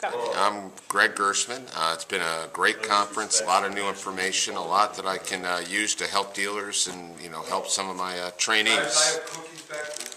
I'm Greg Gershman. It's been a great conference, a lot of new information, a lot that I can use to help dealers and help some of my trainees.